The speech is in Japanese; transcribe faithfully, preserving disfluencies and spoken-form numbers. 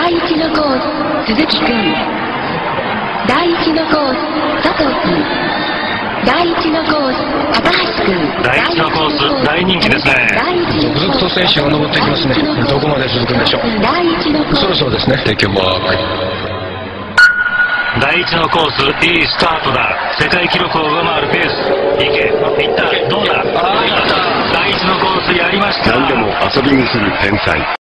第一のコース、鈴木くん。第一のコース、佐藤くん。第一のコース、高橋くん。 第一のコース、大人気ですね。 続々と選手が登ってきますね。どこまで続くんでしょう。 第一のコース、 そろそろですね。テイクマーク。 第一のコース、いいスタートだ。世界記録を上回るペース。いけ、いった、どうだ。第一のコースやりました。 何でも遊びにする天才。